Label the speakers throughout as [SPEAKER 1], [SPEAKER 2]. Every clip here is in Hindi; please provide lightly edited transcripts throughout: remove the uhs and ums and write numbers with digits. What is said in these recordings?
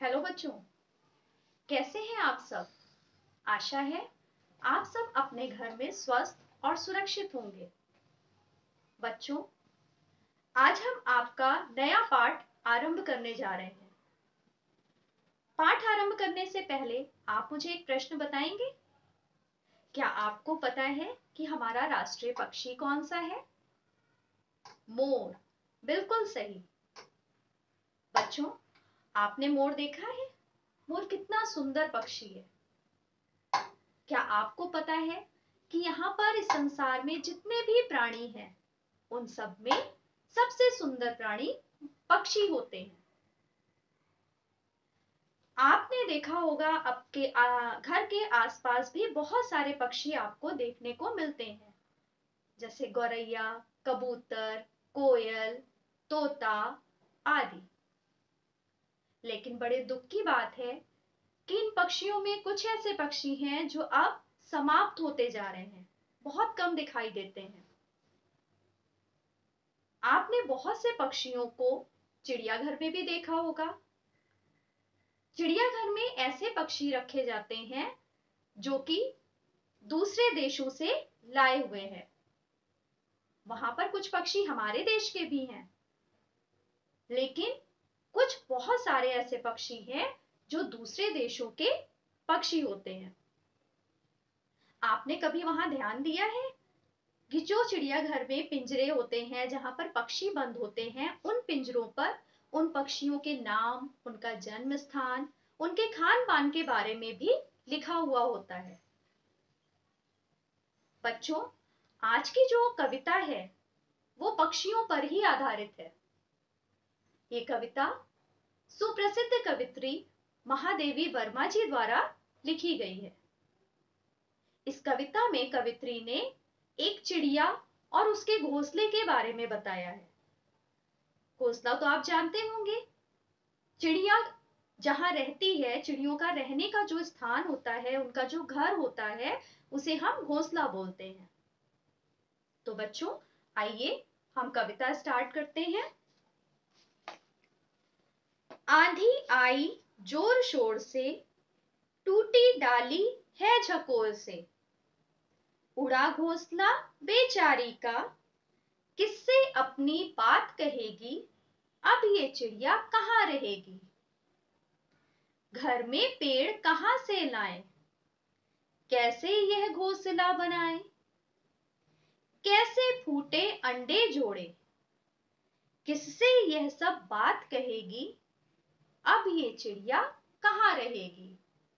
[SPEAKER 1] हेलो बच्चों, कैसे हैं आप सब। आशा है आप सब अपने घर में स्वस्थ और सुरक्षित होंगे। बच्चों, आज हम आपका नया पाठ आरंभ करने जा रहे हैं। पाठ आरंभ करने से पहले आप मुझे एक प्रश्न बताएंगे। क्या आपको पता है कि हमारा राष्ट्रीय पक्षी कौन सा है? मोर। बिल्कुल सही। बच्चों, आपने मोर देखा है? मोर कितना सुंदर पक्षी है। क्या आपको पता है कि यहाँ पर इस संसार में जितने भी प्राणी हैं, उन सब में सबसे सुंदर प्राणी पक्षी होते हैं। आपने देखा होगा आपके घर के आसपास भी बहुत सारे पक्षी आपको देखने को मिलते हैं, जैसे गौरैया, कबूतर, कोयल, तोता आदि। लेकिन बड़े दुख की बात है कि इन पक्षियों में कुछ ऐसे पक्षी हैं जो अब समाप्त होते जा रहे हैं, बहुत कम दिखाई देते हैं। आपने बहुत से पक्षियों को चिड़ियाघर में भी देखा होगा। चिड़ियाघर में ऐसे पक्षी रखे जाते हैं जो कि दूसरे देशों से लाए हुए हैं। वहां पर कुछ पक्षी हमारे देश के भी हैं, लेकिन कुछ बहुत सारे ऐसे पक्षी हैं जो दूसरे देशों के पक्षी होते हैं। आपने कभी वहां ध्यान दिया है कि जो चिड़ियाघर में पिंजरे होते हैं जहां पर पक्षी बंद होते हैं, उन पिंजरों पर उन पक्षियों के नाम, उनका जन्म स्थान, उनके खान पान के बारे में भी लिखा हुआ होता है। बच्चों, आज की जो कविता है वो पक्षियों पर ही आधारित है। ये कविता सुप्रसिद्ध कवित्री महादेवी वर्मा जी द्वारा लिखी गई है। इस कविता में कवित्री ने एक चिड़िया और उसके घोंसले के बारे में बताया है। घोंसला तो आप जानते होंगे। चिड़िया जहां रहती है, चिड़ियों का रहने का जो स्थान होता है, उनका जो घर होता है, उसे हम घोंसला बोलते हैं। तो बच्चों, आइए हम कविता स्टार्ट करते हैं। आंधी आई जोर शोर से, टूटी डाली है झकोर से, उड़ा घोंसला बेचारी का, किससे अपनी बात कहेगी, अब ये चिड़िया कहाँ रहेगी। घर में पेड़ कहाँ से लाएं, कैसे यह घोंसला बनाए, कैसे फूटे अंडे जोड़े, किससे यह सब बात कहेगी, अब ये चिड़िया कहाँ रहेगी।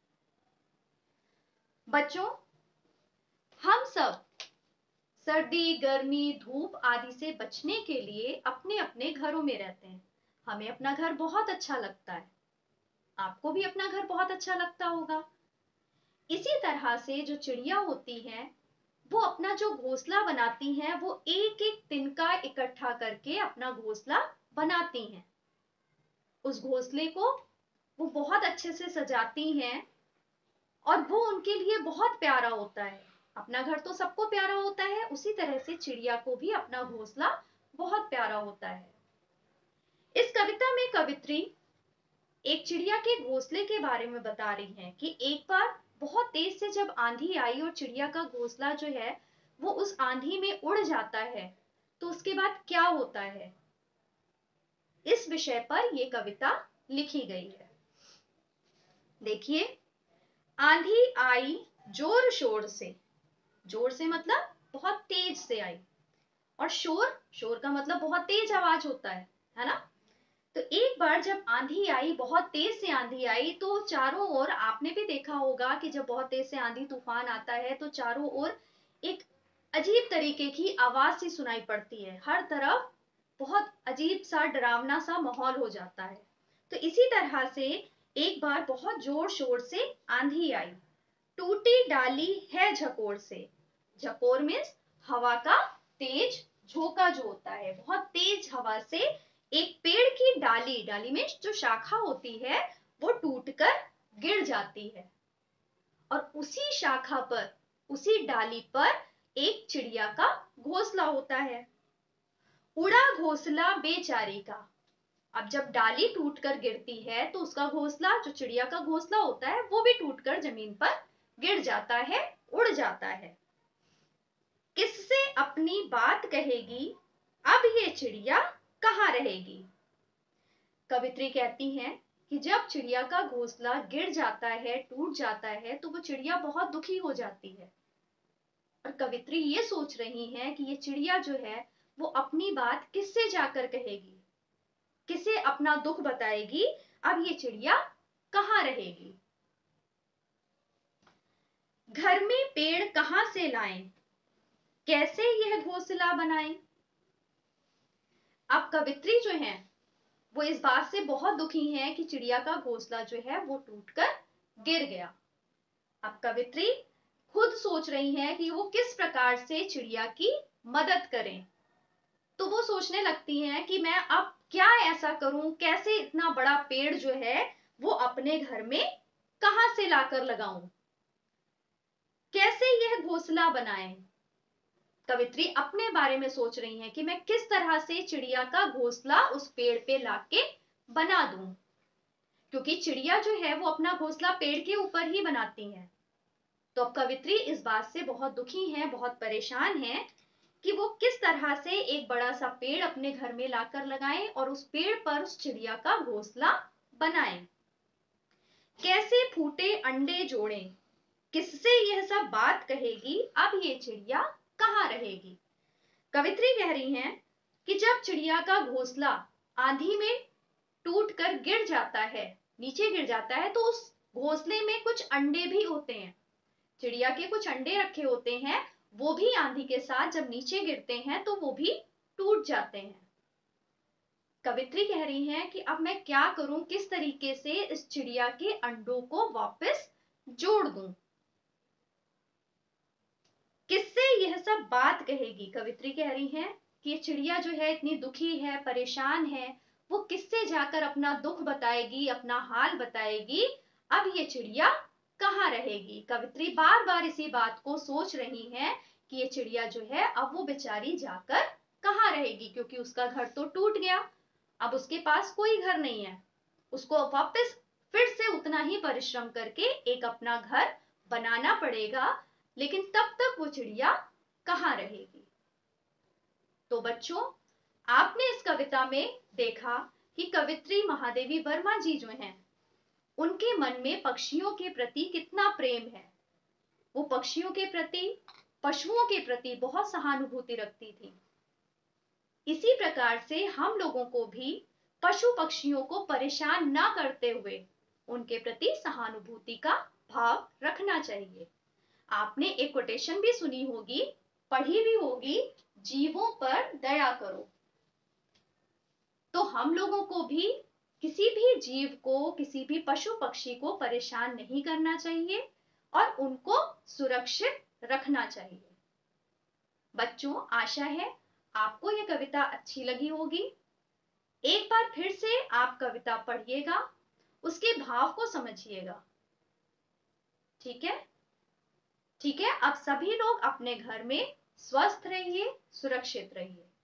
[SPEAKER 1] बच्चों, हम सब सर्दी, गर्मी, धूप आदि से बचने के लिए अपने अपने घरों में रहते हैं। हमें अपना घर बहुत अच्छा लगता है। आपको भी अपना घर बहुत अच्छा लगता होगा। इसी तरह से जो चिड़िया होती हैं, वो अपना जो घोंसला बनाती हैं, वो एक एक तिनका इकट्ठा करके अपना घोंसला बनाती हैं। उस घोंसले को वो बहुत अच्छे से सजाती हैं और वो उनके लिए बहुत प्यारा होता है। अपना घर तो सबको प्यारा होता है, उसी तरह से चिड़िया को भी अपना घोंसला बहुत प्यारा होता है। इस कविता में कवित्री एक चिड़िया के घोंसले के बारे में बता रही हैं कि एक बार बहुत तेज से जब आंधी आई और चिड़िया का घोंसला जो है वो उस आंधी में उड़ जाता है, तो उसके बाद क्या होता है। इस विषय पर यह कविता लिखी गई है। देखिए, आंधी आई जोर शोर से। जोर से मतलब बहुत तेज से आई, और शोर, शोर का मतलब बहुत तेज आवाज होता है ना। तो एक बार जब आंधी आई, बहुत तेज से आंधी आई, तो चारों ओर, आपने भी देखा होगा कि जब बहुत तेज से आंधी तूफान आता है तो चारों ओर एक अजीब तरीके की आवाज सी सुनाई पड़ती है। हर तरफ बहुत अजीब सा, डरावना सा माहौल हो जाता है। तो इसी तरह से एक बार बहुत जोर शोर से आंधी आई, टूटी डाली है झकोर से। झकोर मीन्स हवा का तेज झोंका जो होता है, बहुत तेज हवा से एक पेड़ की डाली, डाली में जो शाखा होती है, वो टूटकर गिर जाती है, और उसी शाखा पर, उसी डाली पर एक चिड़िया का घोंसला होता है। उड़ा घोंसला बेचारी का। अब जब डाली टूटकर गिरती है तो उसका घोंसला, जो चिड़िया का घोंसला होता है, वो भी टूटकर जमीन पर गिर जाता है, उड़ जाता है। किससे अपनी बात कहेगी, अब ये चिड़िया कहाँ रहेगी? कवित्री कहती हैं कि जब चिड़िया का घोंसला गिर जाता है, टूट जाता है, तो वो चिड़िया बहुत दुखी हो जाती है। और कवित्री ये सोच रही हैं कि ये चिड़िया जो है वो अपनी बात किससे जाकर कहेगी, किसे अपना दुख बताएगी, अब ये चिड़िया कहाँ रहेगी? घर में पेड़ कहाँ से लाएं, कैसे यह घोंसला बनाएं? अब कवित्री जो है वो इस बात से बहुत दुखी हैं कि चिड़िया का घोंसला जो है वो टूटकर गिर गया। अब कवित्री खुद सोच रही हैं कि वो किस प्रकार से चिड़िया की मदद करें। तो वो सोचने लगती हैं कि मैं अब क्या ऐसा करूं, कैसे इतना बड़ा पेड़ जो है वो अपने घर में कहां से लाकर लगाऊं, कैसे यह घोंसला बनाएं। कवित्री अपने बारे में सोच रही हैं कि मैं किस तरह से चिड़िया का घोंसला उस पेड़ पे लाके बना दूं, क्योंकि चिड़िया जो है वो अपना घोंसला पेड़ के ऊपर ही बनाती है। तो अब कवित्री इस बात से बहुत दुखी हैं, बहुत परेशान हैं कि वो किस तरह से एक बड़ा सा पेड़ अपने घर में लाकर लगाएं और उस पेड़ पर उस चिड़िया का घोंसला बनाएं। कैसे फूटे अंडे जोड़ें, किससे यह सब बात कहेगी, अब ये चिड़िया कहाँ रहेगी? कवित्री कह रही हैं कि जब चिड़िया का घोंसला आंधी में टूटकर गिर जाता है, नीचे गिर जाता है, तो उस घोंसले में कुछ अंडे भी होते हैं। चिड़िया के कुछ अंडे रखे होते हैं, वो भी आंधी के साथ जब नीचे गिरते हैं तो वो भी टूट जाते हैं। कवित्री कह रही हैं कि अब मैं क्या करूं, किस तरीके से इस चिड़िया के अंडों को वापस जोड़ दूं, किससे यह सब बात कहेगी? कवित्री कह रही हैं कि ये चिड़िया जो है इतनी दुखी है, परेशान है, वो किससे जाकर अपना दुख बताएगी, अपना हाल बताएगी, अब ये चिड़िया कहाँ रहेगी? कवित्री बार बार इसी बात को सोच रही हैं कि ये चिड़िया जो है अब वो बेचारी जाकर कहाँ रहेगी, क्योंकि उसका घर तो टूट गया, अब उसके पास कोई घर नहीं है, उसको वापस फिर से उतना ही परिश्रम करके एक अपना घर बनाना पड़ेगा, लेकिन तब तक वो चिड़िया कहाँ रहेगी? तो बच्चों, आपने इस कविता में देखा कि कवित्री महादेवी वर्मा जी जो हैं, उनके मन में पक्षियों के प्रति कितना प्रेम है। वो पक्षियों के प्रति, पशुओं के प्रति बहुत सहानुभूति रखती थी। इसी प्रकार से हम लोगों को भी पशु पक्षियों को परेशान ना करते हुए उनके प्रति सहानुभूति का भाव रखना चाहिए। आपने एक कोटेशन भी सुनी होगी, पढ़ी भी होगी, जीवों पर दया करो। तो हम लोगों को भी किसी भी जीव को, किसी भी पशु पक्षी को परेशान नहीं करना चाहिए और उनको सुरक्षित रखना चाहिए। बच्चों, आशा है आपको यह कविता अच्छी लगी होगी। एक बार फिर से आप कविता पढ़िएगा, उसके भाव को समझिएगा। ठीक है? ठीक है, अब सभी लोग अपने घर में स्वस्थ रहिए, सुरक्षित रहिए।